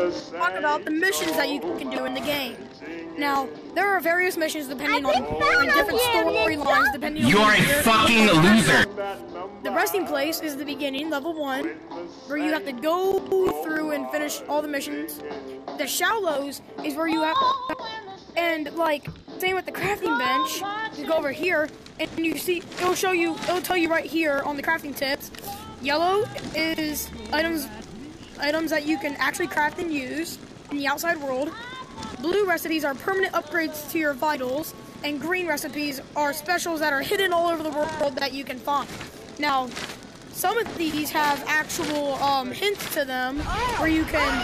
talk about the missions that you can do in the game. Now, there are various missions depending on different storylines, depending on... You're a fucking loser! The resting place is the beginning, level 1, where you have to go through and finish all the missions. The shallows is where you have... And, like, same with the crafting bench. You go over here, and you see... It'll tell you right here on the crafting tips. Yellow is items that you can actually craft and use in the outside world. Blue recipes are permanent upgrades to your vitals, and green recipes are specials that are hidden all over the world that you can find. Now, some of these have actual hints to them where you can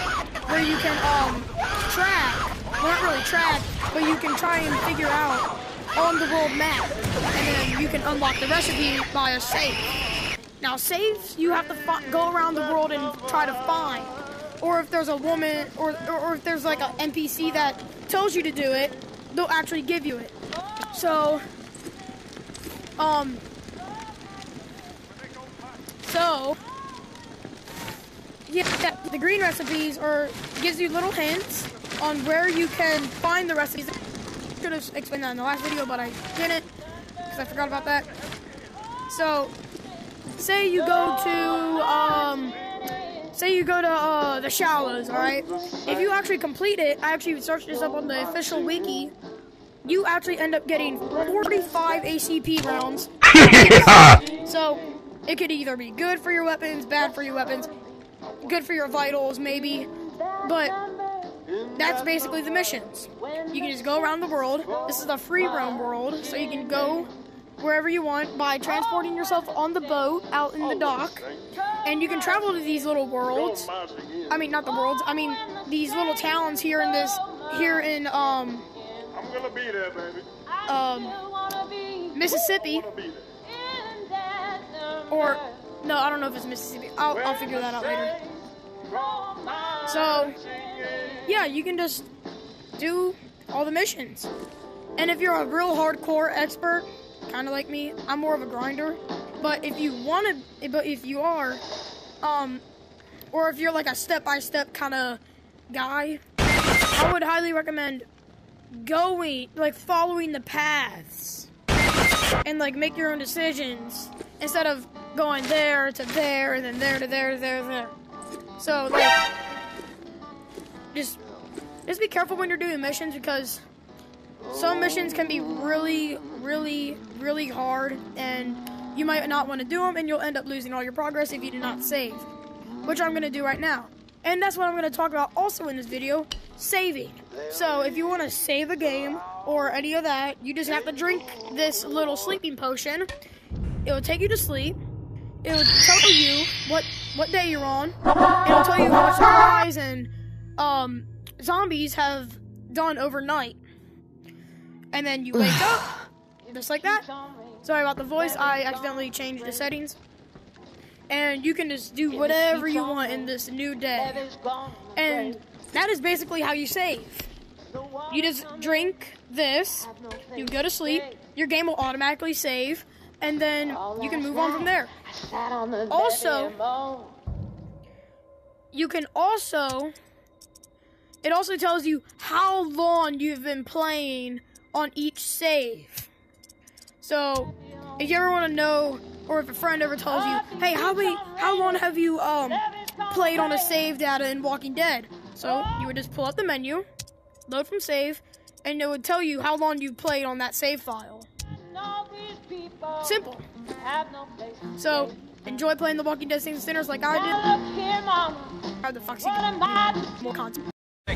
track. Well, not really track, but you can try and figure out on the world map, and then you can unlock the recipe by a save. Now, saves you have to go around the world and try to find. Or if there's a woman, or if there's like an NPC that tells you to do it, they'll actually give you it. So, yeah, the green recipes gives you little hints on where you can find the recipes. I should have explained that in the last video, but I didn't because I forgot about that. So, say you go to the shallows, alright? If you actually complete it, I actually searched this up on the official wiki, you actually end up getting 45 ACP rounds. So, it could either be good for your weapons, bad for your weapons, good for your vitals, maybe, but that's basically the missions. You can just go around the world. This is a free roam world, so you can go wherever you want by transporting yourself on the boat out in the dock, and you can travel to these little worlds. I mean, not the worlds. I mean, these little towns here in I'm gonna be there, baby. Mississippi. Or no, I don't know if it's Mississippi. I'll figure that out later. So, yeah, you can just do all the missions. And if you're a real hardcore expert, kind of like me, I'm more of a grinder. But if you are, or if you're like a step-by-step kind of guy, I would highly recommend following the paths and make your own decisions instead of going there to there and then there to there to there to there. So just be careful when you're doing missions, because some missions can be really, really, really hard, and you might not want to do them, and you'll end up losing all your progress if you do not save, which I'm going to do right now. And that's what I'm going to talk about also in this video, saving. So if you want to save a game or any of that, you just have to drink this little sleeping potion. It will take you to sleep. It will tell you what day you're on. It will tell you how much supplies and zombies have done overnight. And then you wake up, just like that. Sorry about the voice, I accidentally changed the settings. And you can just do whatever you want in this new day. And that is basically how you save. You just drink this, you go to sleep, your game will automatically save, and then you can move on from there. Also, it also tells you how long you've been playing on each save. So, if you ever want to know, or if a friend ever tells you, hey, how long have you played on a save data in Walking Dead? So, you would just pull up the menu, load from save, and it would tell you how long you played on that save file. Simple. So, enjoy playing the Walking Dead Saints and Sinners like I did. How the fuck's he doing? More content.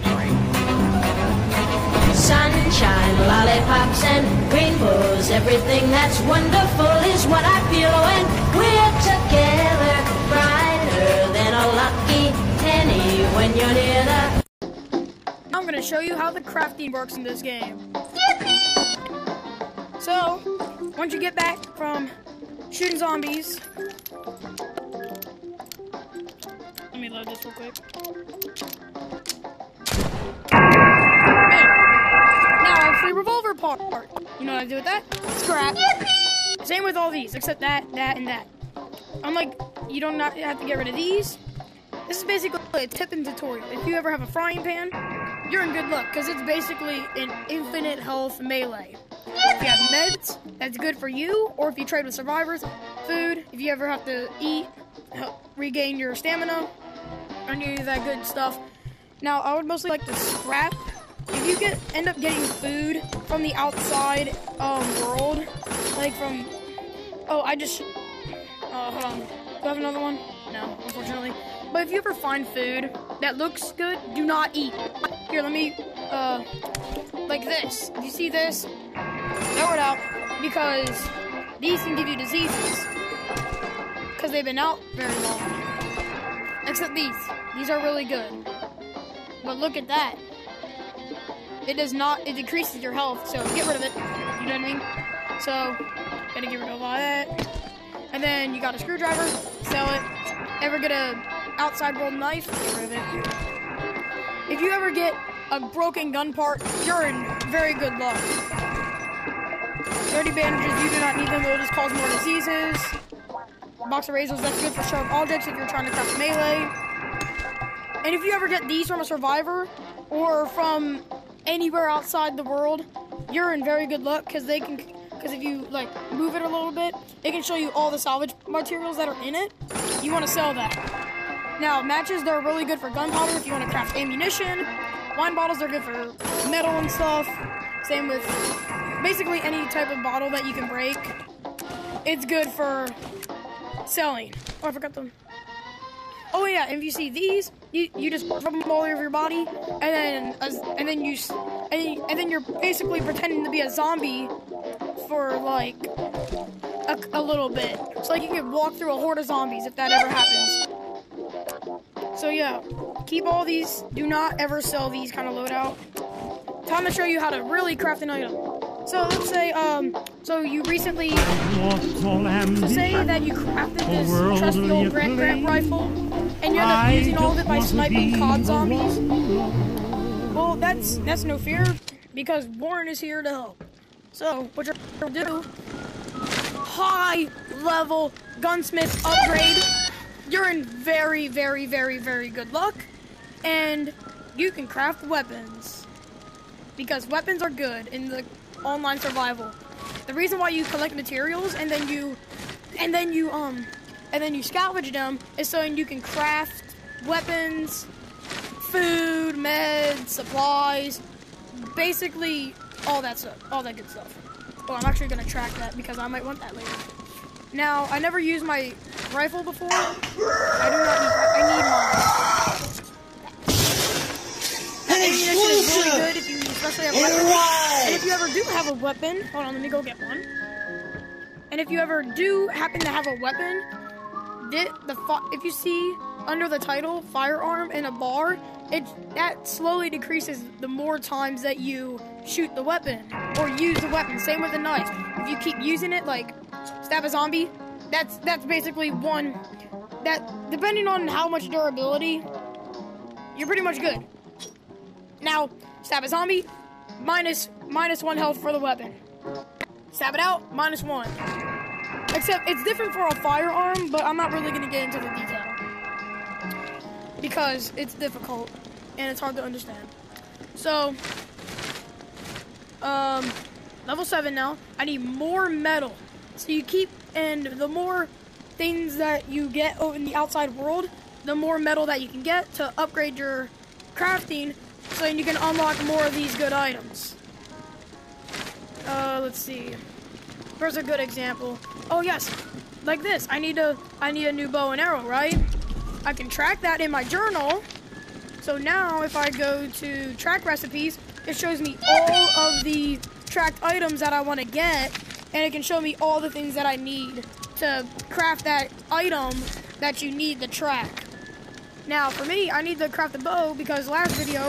Sunshine, lollipops, and rainbows. Everything that's wonderful is what I feel when we're together. Brighter than a lucky penny when you're near the... I'm going to show you how the crafting works in this game. Yippee! So, once you get back from shooting zombies... Let me load this real quick. Free revolver part. You know what I do with that? Scrap. Yippee! Same with all these, except that, and that. I'm like, you don't have to get rid of these. This is basically a tip and tutorial. If you ever have a frying pan, you're in good luck because it's basically an infinite health melee. If you have meds, that's good for you, or if you trade with survivors, food, if you ever have to eat, regain your stamina, any of that good stuff. Now, I would mostly like to scrap. If you end up getting food from the outside world, like from, hold on. Do I have another one? No, unfortunately. But if you ever find food that looks good, do not eat. Here, let me, like this. If you see this, throw it out, because these can give you diseases. Because they've been out very long. Except these. These are really good. But look at that. It does not, it decreases your health, so get rid of it. You know what I mean? So, gotta get rid of all that. And then you got a screwdriver, sell it. Ever get a outside world knife, get rid of it. If you ever get a broken gun part, you're in very good luck. Dirty bandages, you do not need them, they'll just cause more diseases. Box of razors, that's good for sharp objects if you're trying to craft melee. And if you ever get these from a survivor, or from anywhere outside the world, you're in very good luck, because if you like move it a little bit, it can show you all the salvage materials that are in it. You want to sell that. Now, matches, they're really good for gunpowder if you want to craft ammunition. Wine bottles, they're good for metal and stuff. Same with basically any type of bottle that you can break. It's good for selling. Oh, I forgot them. Oh yeah, and if you see these, you just rub them all over your body, and then you're basically pretending to be a zombie for like a little bit. So like you can walk through a horde of zombies if that ever happens. So yeah, keep all these. Do not ever sell these kind of loadout. Time to show you how to really craft an item. So let's say, so you recently, so say that you crafted this trusty old Grant rifle, and you end up using all of it by sniping COD zombies. Well, that's no fear, because Warren is here to help. So, what you're going to do, high level gunsmith upgrade. You're in very, very, very, very good luck, and you can craft weapons, because weapons are good in the online survival. The reason why you collect materials and then you salvage them is so you can craft weapons, food, meds, supplies, basically all that stuff, all that good stuff. Oh, I'm actually gonna track that because I might want that later. Now, I never used my rifle before. I need mine. Ammunition is really good if you especially have weapons. And if you ever do have a weapon, hold on, let me go get one. And if you ever do happen to have a weapon, if you see under the title firearm in a bar, that slowly decreases the more times that you shoot the weapon or use the weapon. Same with the knife. If you keep using it, like stab a zombie, that's basically one that, depending on how much durability, you're pretty much good. Now, stab a zombie, minus 1 health for the weapon. Stab it out, -1. Except it's different for a firearm, but I'm not really going to get into the detail because it's difficult and it's hard to understand. So, level 7 now. I need more metal. So you keep, and the more things that you get in the outside world, the more metal that you can get to upgrade your crafting, so you can unlock more of these good items. Let's see. Here's a good example. Oh yes, like this. I need a new bow and arrow, right? I can track that in my journal. So now if I go to track recipes, it shows me all of the tracked items that I want to get, and it can show me all the things that I need to craft that item that you need to track. Now for me, I need to craft a bow because last video,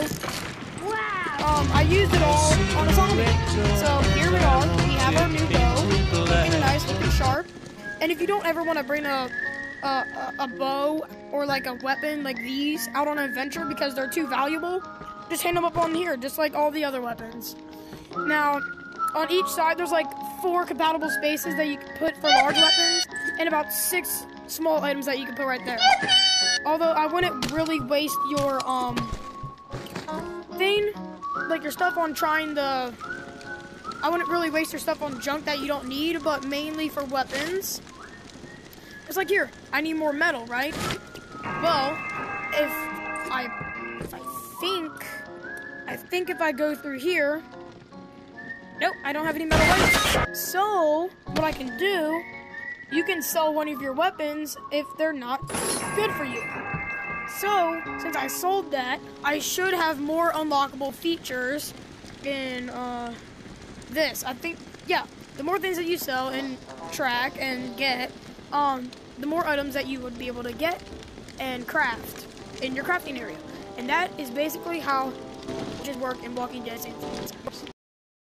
I used it all on a zombie. So here we are. We have our new bow, looking nice, looking sharp. And if you don't ever want to bring a bow or like a weapon like these out on an adventure because they're too valuable, just hang them up on here, just like all the other weapons. Now, on each side, there's like 4 compatible spaces that you can put for large weapons, and about 6 small items that you can put right there. Although I wouldn't really waste your thing, like your stuff on trying to. I wouldn't really waste your stuff on junk that you don't need, but mainly for weapons. It's like here, I need more metal, right? Well, I think if I go through here, nope, I don't have any metal weapons. So what I can do, you can sell one of your weapons if they're not good for you. So since I sold that, I should have more unlockable features in this. I think, yeah, the more things that you sell and track and get, the more items that you would be able to get and craft in your crafting area. And that is basically how just work in Walking Dead.